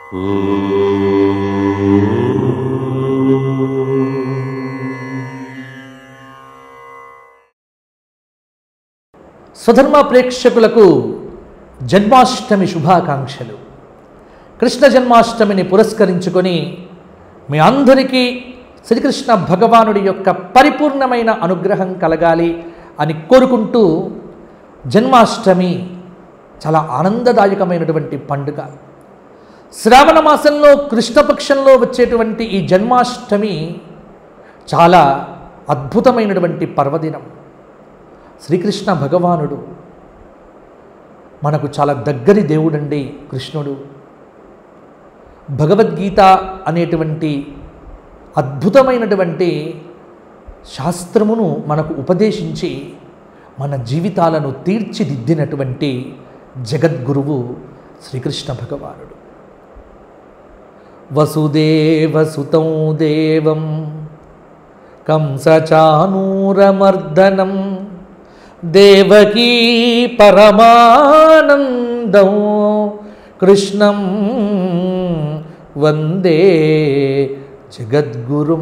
స్వధర్మ ప్రేక్షకులకు జన్మాష్టమి శుభాకాంక్షలు. కృష్ణ జన్మాష్టమిని పురస్కరించుకొని మీ అందరికీ శ్రీకృష్ణ భగవానుడి యొక్క పరిపూర్ణమైన అనుగ్రహం కలగాలి అని కోరుకుంటూ, జన్మాష్టమి చాలా ఆనందదాయకమైనటువంటి పండుగ. శ్రావణ మాసంలో కృష్ణపక్షంలో వచ్చేటువంటి ఈ జన్మాష్టమి చాలా అద్భుతమైనటువంటి పర్వదినం. శ్రీకృష్ణ భగవానుడు మనకు చాలా దగ్గరి దేవుడండి. కృష్ణుడు భగవద్గీత అనేటువంటి అద్భుతమైనటువంటి శాస్త్రమును మనకు ఉపదేశించి మన జీవితాలను తీర్చిదిద్దినటువంటి జగద్గురువు శ్రీకృష్ణ భగవానుడు. వసుదేవసుతం దేవం కంసచానూరమర్దనం దేవకీ పరమానందం కృష్ణం వందే జగద్గురుం.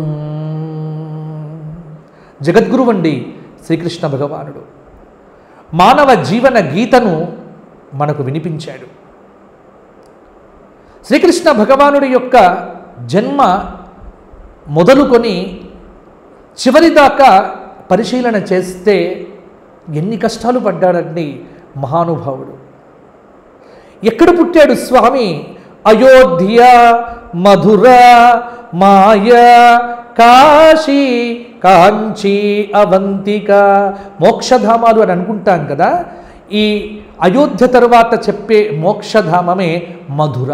జగద్గురు అండి శ్రీకృష్ణ భగవానుడు. మానవ జీవన గీతను మనకు వినిపించాడు. శ్రీకృష్ణ భగవానుడి యొక్క జన్మ మొదలుకొని చివరిదాకా పరిశీలన చేస్తే ఎన్ని కష్టాలు పడ్డాడండి మహానుభావుడు. ఎక్కడ పుట్టాడు స్వామి? అయోధ్య, మధుర, మాయ, కాశీ, కాంచీ, అవంతిక, మోక్షధామాలు అని అనుకుంటాం కదా. ఈ అయోధ్య తర్వాత చెప్పే మోక్షధామమే మధుర.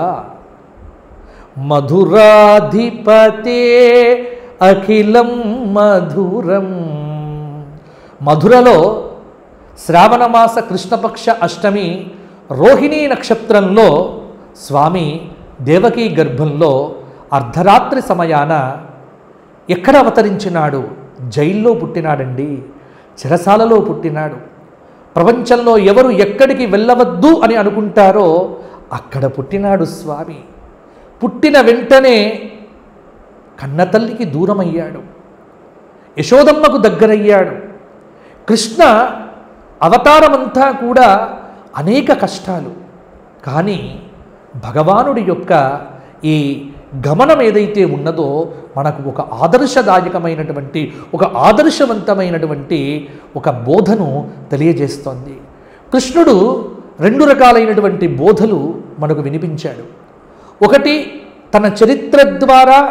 మధురాధిపతే అఖిలం మధురం. మధురలో శ్రావణమాస కృష్ణపక్ష అష్టమి రోహిణీ నక్షత్రంలో స్వామి దేవకీ గర్భంలో అర్ధరాత్రి సమయాన ఎక్కడ అవతరించినాడు? జైల్లో పుట్టినాడండి, చెరసాలలో పుట్టినాడు. ప్రపంచంలో ఎవరు ఎక్కడికి వెళ్ళవద్దు అని అనుకుంటారో అక్కడ పుట్టినాడు స్వామి. పుట్టిన వెంటనే కన్నతల్లికి దూరమయ్యాడు, యశోదమ్మకు దగ్గరయ్యాడు. కృష్ణ అవతారమంతా కూడా అనేక కష్టాలు. కానీ భగవానుడి యొక్క ఈ గమనం ఏదైతే ఉన్నదో మనకు ఒక ఆదర్శదాయకమైనటువంటి, ఒక ఆదర్శవంతమైనటువంటి ఒక బోధను తెలియజేస్తోంది. కృష్ణుడు రెండు రకాలైనటువంటి బోధలు మనకు వినిపించాడు. ఒకటి, తన చరిత్ర ద్వారా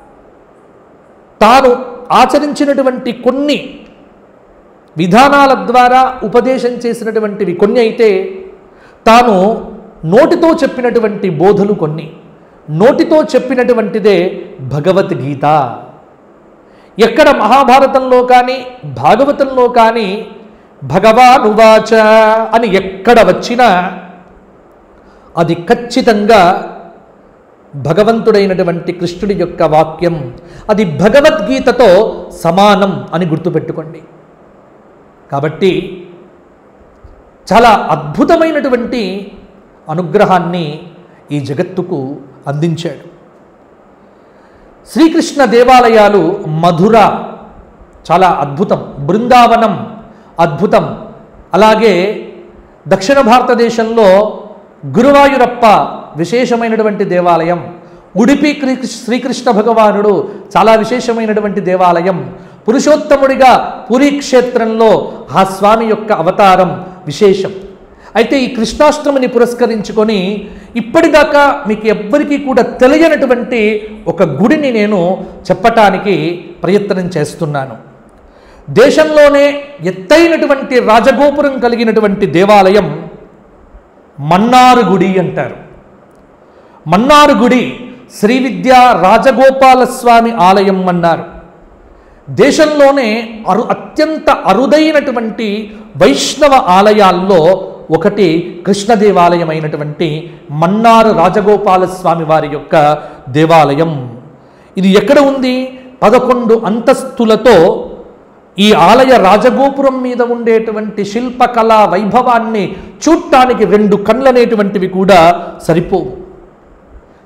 తాను ఆచరించినటువంటి కొన్ని విధానాల ద్వారా ఉపదేశం చేసినటువంటివి కొన్ని అయితే, తాను నోటితో చెప్పినటువంటి బోధలు కొన్ని. నోటితో చెప్పినటువంటిదే భగవద్గీత. ఎక్కడ మహాభారతంలో కానీ భాగవతంలో కానీ భగవానువాచ అని ఎక్కడ వచ్చినా అది ఖచ్చితంగా భగవంతుడైనటువంటి కృష్ణుడి యొక్క వాక్యం. అది భగవద్గీతతో సమానం అని గుర్తుపెట్టుకోండి. కాబట్టి చాలా అద్భుతమైనటువంటి అనుగ్రహాన్ని ఈ జగత్తుకు అందించాడు. శ్రీకృష్ణ దేవాలయాలు మధుర చాలా అద్భుతం, బృందావనం అద్భుతం. అలాగే దక్షిణ భారతదేశంలో గురువాయూరప్ప విశేషమైనటువంటి దేవాలయం. ఉడిపి శ్రీకృష్ణ భగవానుడు చాలా విశేషమైనటువంటి దేవాలయం. పురుషోత్తముడిగా పూరీ క్షేత్రంలో ఆ స్వామి యొక్క అవతారం విశేషం. అయితే ఈ కృష్ణాష్టమిని పురస్కరించుకొని ఇప్పటిదాకా మీకు ఎవ్వరికీ కూడా తెలియనటువంటి ఒక గుడిని నేను చెప్పటానికి ప్రయత్నం చేస్తున్నాను. దేశంలోనే ఎత్తైనటువంటి రాజగోపురం కలిగినటువంటి దేవాలయం మన్నార్ గుడి అంటారు. మన్నార్ గుడి శ్రీ విద్యా రాజగోపాల స్వామి ఆలయం అన్నారు. దేశంలోనే అత్యంత అరుదైనటువంటి వైష్ణవ ఆలయాల్లో ఒకటి కృష్ణ దేవాలయం అయినటువంటి మన్నార్ రాజగోపాల స్వామి వారి యొక్క దేవాలయం. ఇది ఎక్కడ ఉంది? 11 అంతస్తులతో ఈ ఆలయ రాజగోపురం మీద ఉండేటువంటి శిల్పకళా వైభవాన్ని చూడటానికి 2 కళ్ళనేటువంటివి కూడా సరిపోవు.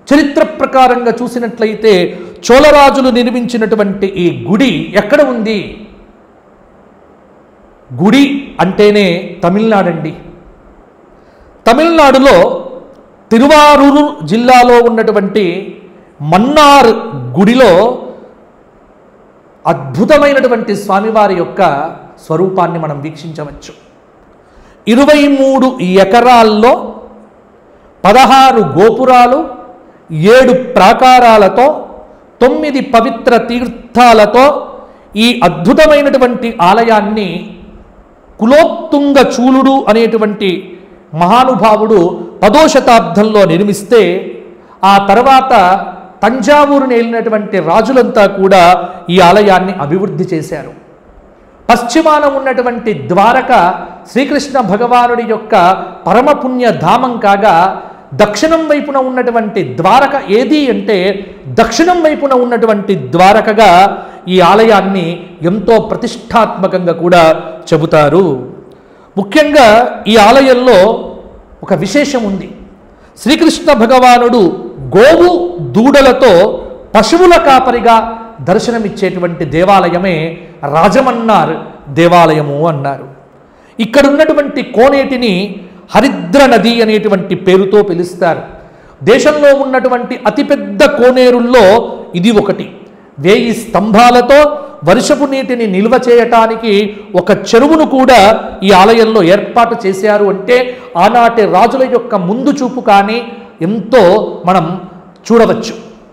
చరిత్ర ప్రకారంగా చూసినట్లయితే చోళరాజులు నిర్మించినటువంటి ఈ గుడి ఎక్కడ ఉంది? గుడి అంటేనే తమిళనాడు అండి. తమిళనాడులో తిరువారూరు జిల్లాలో ఉన్నటువంటి మన్నార్ గుడిలో అద్భుతమైనటువంటి స్వామివారి యొక్క స్వరూపాన్ని మనం వీక్షించవచ్చు. 23 ఎకరాల్లో 16 గోపురాలు, 7 ప్రాకారాలతో, 9 పవిత్ర తీర్థాలతో ఈ అద్భుతమైనటువంటి ఆలయాన్ని కులోత్తుంగ చూలుడు అనేటువంటి మహానుభావుడు 10వ శతాబ్దంలో నిర్మిస్తే, ఆ తర్వాత తంజావూరుని ఏలినటువంటి రాజులంతా కూడా ఈ ఆలయాన్ని అభివృద్ధి చేశారు. పశ్చిమాన ఉన్నటువంటి ద్వారక శ్రీకృష్ణ భగవానుడి యొక్క పరమపుణ్య ధామం కాగా, దక్షిణం వైపున ఉన్నటువంటి ద్వారక ఏది అంటే దక్షిణం వైపున ఉన్నటువంటి ద్వారకగా ఈ ఆలయాన్ని ఎంతో ప్రతిష్టాత్మకంగా కూడా చెబుతారు. ముఖ్యంగా ఈ ఆలయంలో ఒక విశేషం ఉంది. శ్రీకృష్ణ భగవానుడు గోవు దూడలతో పశువుల కాపరిగా దర్శనమిచ్చేటువంటి దేవాలయమే రాజమన్నార్ దేవాలయము అన్నారు. ఇక్కడ ఉన్నటువంటి కోనేటిని హరిద్ర నది అనేటువంటి పేరుతో పిలుస్తారు. దేశంలో ఉన్నటువంటి అతిపెద్ద కోనేరుల్లో ఇది ఒకటి. 1000 స్తంభాలతో వర్షపు నీటిని నిల్వ చేయటానికి ఒక చెరువును కూడా ఈ ఆలయంలో ఏర్పాటు చేశారు అంటే ఆనాటి రాజుల యొక్క ముందు చూపు కానీ ఎంతో మనం చూడవచ్చు.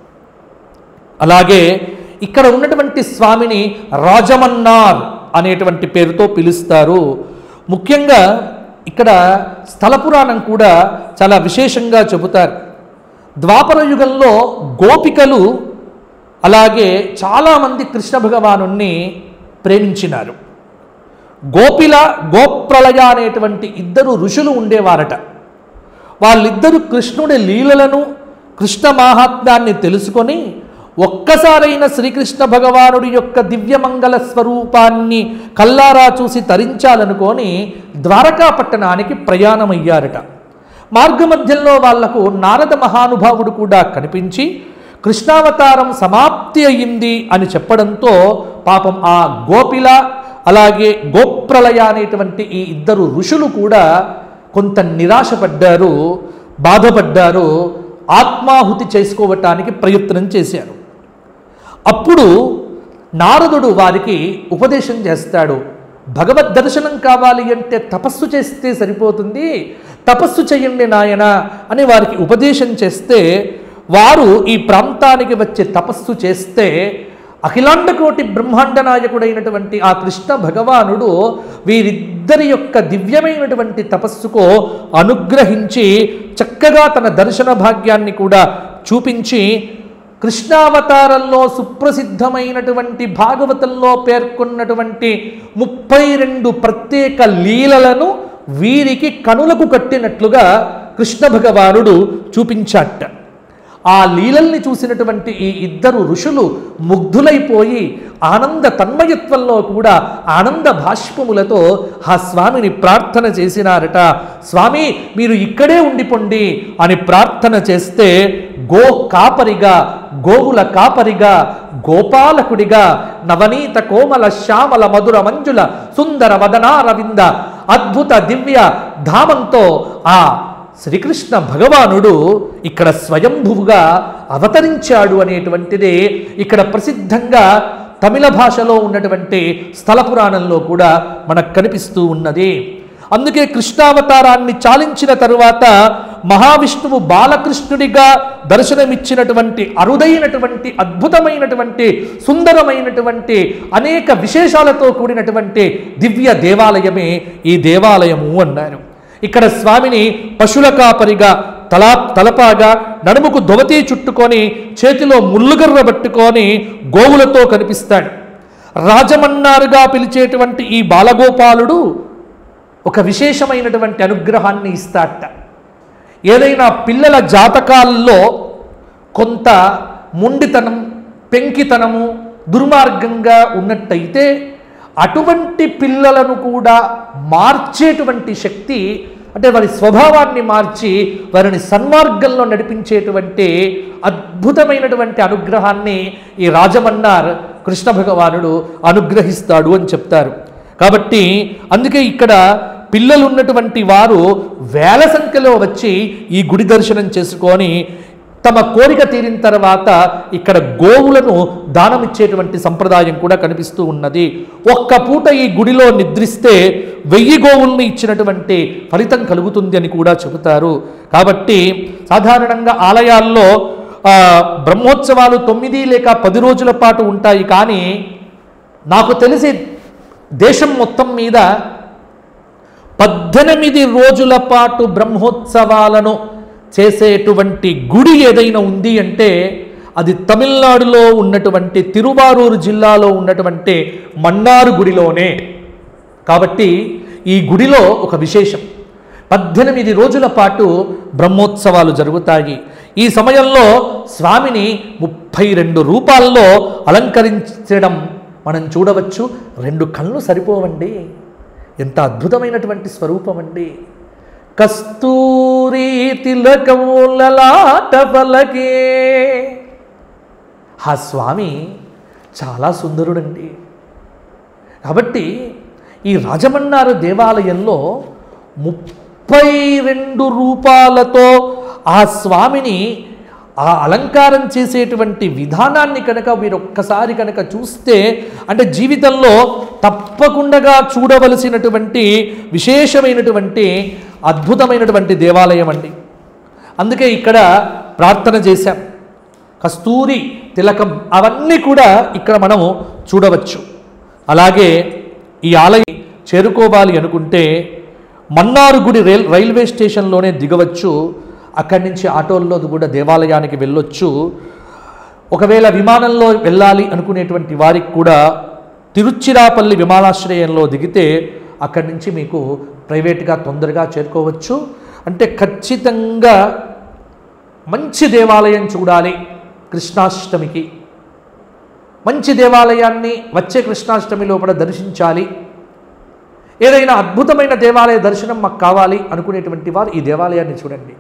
అలాగే ఇక్కడ ఉన్నటువంటి స్వామిని రాజమన్నార్ అనేటువంటి పేరుతో పిలుస్తారు. ముఖ్యంగా ఇక్కడ స్థల పురాణం కూడా చాలా విశేషంగా చెబుతారు. ద్వాపర యుగంలో గోపికలు అలాగే చాలామంది కృష్ణ భగవాను ప్రేమించినారు. గోపిల గోప్రలయ అనేటువంటి 2 ఋషులు ఉండేవారట. వాళ్ళిద్దరూ కృష్ణుడి లీలలను, కృష్ణ మహాత్మ్యాన్ని తెలుసుకొని ఒక్కసారైన శ్రీకృష్ణ భగవానుడి యొక్క దివ్యమంగళ స్వరూపాన్ని కల్లారా చూసి తరించాలనుకొని ద్వారకా పట్టణానికి ప్రయాణమయ్యారట. మార్గమధ్యంలో వాళ్లకు నారద మహానుభావుడు కూడా కనిపించి కృష్ణావతారం సమాప్తి అయ్యింది అని చెప్పడంతో పాపం ఆ గోపిల అలాగే గోప్రలయ అనేటువంటి ఈ 2 ఋషులు కూడా కొంత నిరాశపడ్డారు, బాధపడ్డారు, ఆత్మాహుతి చేసుకోవటానికి ప్రయత్నం చేశారు. అప్పుడు నారదుడు వారికి ఉపదేశం చేస్తాడు. భగవద్ దర్శనం కావాలి అంటే తపస్సు చేస్తే సరిపోతుంది, తపస్సు చేయండి నాయన అని వారికి ఉపదేశం చేస్తే వారు ఈ ప్రాంతానికి వచ్చి తపస్సు చేస్తే అఖిలాండ కోటి బ్రహ్మాండ నాయకుడైనటువంటి ఆ కృష్ణ భగవానుడు వీరిద్దరి యొక్క దివ్యమైనటువంటి తపస్సుకు అనుగ్రహించి చక్కగా తన దర్శన భాగ్యాన్ని కూడా చూపించి కృష్ణావతారంలో సుప్రసిద్ధమైనటువంటి భాగవతంలో పేర్కొన్నటువంటి 32 ప్రత్యేక లీలలను వీరికి కనులకు కట్టినట్లుగా కృష్ణ భగవానుడు చూపించాట. ఆ లీలల్ని చూసినటువంటి ఈ 2 ఋషులు ముగ్ధులైపోయి ఆనంద తన్మయత్వంలో కూడా ఆనంద భాష్పములతో ఆ స్వామిని ప్రార్థన చేసినారట. స్వామి మీరు ఇక్కడే ఉండిపోండి అని ప్రార్థన చేస్తే గో కాపరిగా, గోవుల కాపరిగా, గోపాలకుడిగా నవనీత కోమల శ్యామల మధుర మంజుల సుందర వదనారవింద అద్భుత దివ్య ధామంతో ఆ శ్రీకృష్ణ భగవానుడు ఇక్కడ స్వయంభువుగా అవతరించాడు అనేటువంటిది ఇక్కడ ప్రసిద్ధంగా తమిళ భాషలో ఉన్నటువంటి స్థల పురాణంలో కూడా మనకు కనిపిస్తూ ఉన్నది. అందుకే కృష్ణావతారాన్ని చాలించిన తరువాత మహావిష్ణువు బాలకృష్ణుడిగా దర్శనమిచ్చినటువంటి అరుదైనటువంటి అద్భుతమైనటువంటి సుందరమైనటువంటి అనేక విశేషాలతో కూడినటువంటి దివ్య దేవాలయమే ఈ దేవాలయము అన్నారు. ఇక్కడ స్వామిని పశువుల కాపరిగా తలపాగా నడుముకు దొవతి చుట్టుకొని చేతిలో ముల్లుగర్ర పట్టుకొని గోవులతో కనిపిస్తాడు. రాజమన్నారుగా పిలిచేటువంటి ఈ బాలగోపాలుడు ఒక విశేషమైనటువంటి అనుగ్రహాన్ని ఇస్తాట. ఏదైనా పిల్లల జాతకాల్లో కొంత మొండితనం, పెంకితనము, దుర్మార్గంగా ఉన్నట్టయితే అటువంటి పిల్లలను కూడా మార్చేటువంటి శక్తి అంటే వారి స్వభావాన్ని మార్చి వారిని సన్మార్గంలో నడిపించేటువంటి అద్భుతమైనటువంటి అనుగ్రహాన్ని ఈ రాజమన్నార్ కృష్ణ భగవానుడు అనుగ్రహిస్తాడు అని చెప్తారు. కాబట్టి అందుకే ఇక్కడ పిల్లలు ఉన్నటువంటి వారు వేల సంఖ్యలో వచ్చి ఈ గుడి దర్శనం చేసుకొని తమ కోరిక తీరిన తర్వాత ఇక్కడ గోవులను దానమిచ్చేటువంటి సంప్రదాయం కూడా కనిపిస్తూ ఉన్నది. ఒక్క పూట ఈ గుడిలో నిద్రిస్తే 1000 గోవుల్ని ఇచ్చినటువంటి ఫలితం కలుగుతుంది అని కూడా చెబుతారు. కాబట్టి సాధారణంగా ఆలయాల్లో బ్రహ్మోత్సవాలు 9 లేక 10 రోజుల పాటు ఉంటాయి. కానీ నాకు తెలిసి దేశం మొత్తం మీద 18 రోజుల పాటు బ్రహ్మోత్సవాలను చేసేటువంటి గుడి ఏదైనా ఉంది అంటే అది తమిళనాడులో ఉన్నటువంటి తిరువారూరు జిల్లాలో ఉన్నటువంటి మన్నార్ గుడిలోనే. కాబట్టి ఈ గుడిలో ఒక విశేషం, 18 రోజుల పాటు బ్రహ్మోత్సవాలు జరుగుతాయి. ఈ సమయంలో స్వామిని 32 రూపాల్లో అలంకరించడం మనం చూడవచ్చు. 2 కళ్ళు సరిపోవండి, ఎంత అద్భుతమైనటువంటి స్వరూపం అండి. కస్తూరి తిలకములలాట పలకే, ఆ స్వామి చాలా సుందరుడండి. కాబట్టి ఈ రాజమన్నారు దేవాలయంలో 32 రూపాలతో ఆ స్వామిని ఆ అలంకారం చేసేటువంటి విధానాన్ని కనుక మీరు ఒక్కసారి కనుక చూస్తే, అంటే జీవితంలో తప్పకుండా చూడవలసినటువంటి విశేషమైనటువంటి అద్భుతమైనటువంటి దేవాలయం అండి. అందుకే ఇక్కడ ప్రార్థన చేశాం. కస్తూరి తిలకం అవన్నీ కూడా ఇక్కడ మనము చూడవచ్చు. అలాగే ఈ ఆలయం చేరుకోవాలి అనుకుంటే మన్నార్ గుడి రైల్వే స్టేషన్లోనే దిగవచ్చు. అక్కడి నుంచి ఆటోల్లో కూడా దేవాలయానికి వెళ్ళొచ్చు. ఒకవేళ విమానంలో వెళ్ళాలి అనుకునేటువంటి వారికి కూడా తిరుచిరాపల్లి విమానాశ్రయంలో దిగితే అక్కడి నుంచి మీకు ప్రైవేట్గా తొందరగా చేరుకోవచ్చు. అంటే ఖచ్చితంగా మంచి దేవాలయం చూడాలి కృష్ణాష్టమికి, మంచి దేవాలయాన్ని వచ్చే కృష్ణాష్టమి లోపల దర్శించాలి, ఏదైనా అద్భుతమైన దేవాలయ దర్శనం మాకు కావాలి అనుకునేటువంటి వారు ఈ దేవాలయాన్ని చూడండి.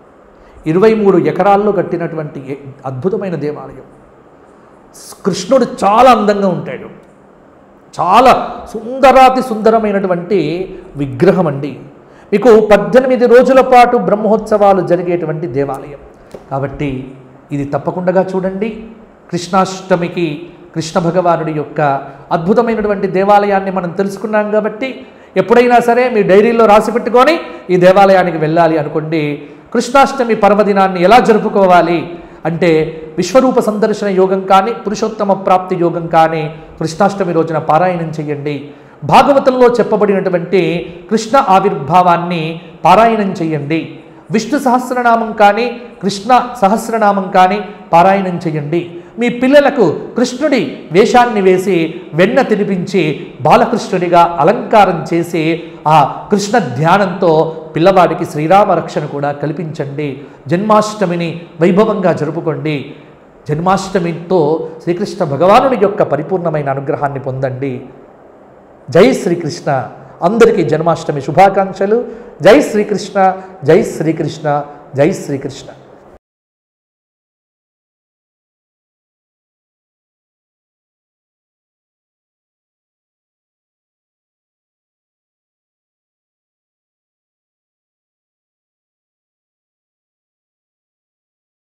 23 ఎకరాల్లో కట్టినటువంటి అద్భుతమైన దేవాలయం. కృష్ణుడు చాలా అందంగా ఉంటాడు, చాలా సుందరాతి సుందరమైనటువంటి విగ్రహం అండి. మీకు 18 రోజుల పాటు బ్రహ్మోత్సవాలు జరిగేటువంటి దేవాలయం. కాబట్టి ఇది తప్పకుండా చూడండి. కృష్ణాష్టమికి కృష్ణ భగవానుడి యొక్క అద్భుతమైనటువంటి దేవాలయాన్ని మనం తెలుసుకున్నాం. కాబట్టి ఎప్పుడైనా సరే మీ డైరీలో రాసి పెట్టుకొని ఈ దేవాలయానికి వెళ్ళాలి అనుకోండి. కృష్ణాష్టమి పర్వదినాన్ని ఎలా జరుపుకోవాలి అంటే విశ్వరూప సందర్శన యోగం కానీ, పురుషోత్తమ ప్రాప్తి యోగం కానీ కృష్ణాష్టమి రోజున పారాయణం చేయండి. భాగవతంలో చెప్పబడినటువంటి కృష్ణ ఆవిర్భావాన్ని పారాయణం చేయండి. విష్ణు సహస్రనామం కానీ, కృష్ణ సహస్రనామం కానీ పారాయణం చేయండి. మీ పిల్లలకు కృష్ణుడి వేషాన్ని వేసి వెన్న తినిపించి బాలకృష్ణుడిగా అలంకారం చేసి ఆ కృష్ణ ధ్యానంతో పిల్లవాడికి శ్రీరామ రక్షణ కూడా కల్పించండి. జన్మాష్టమిని వైభవంగా జరుపుకోండి. జన్మాష్టమితో శ్రీకృష్ణ భగవానుడి యొక్క పరిపూర్ణమైన అనుగ్రహాన్ని పొందండి. జై శ్రీకృష్ణ. అందరికీ జన్మాష్టమి శుభాకాంక్షలు. జై శ్రీకృష్ణ, జై శ్రీకృష్ణ, జై శ్రీకృష్ణ.